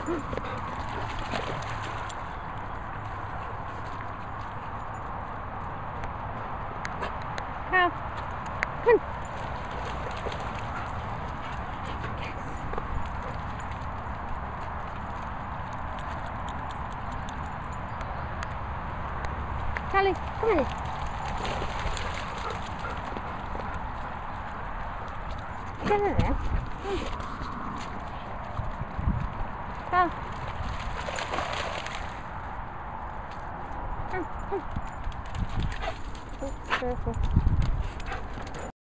Come. Come. Callie, come here. Get in there. Come. Come. Come. Oops, careful.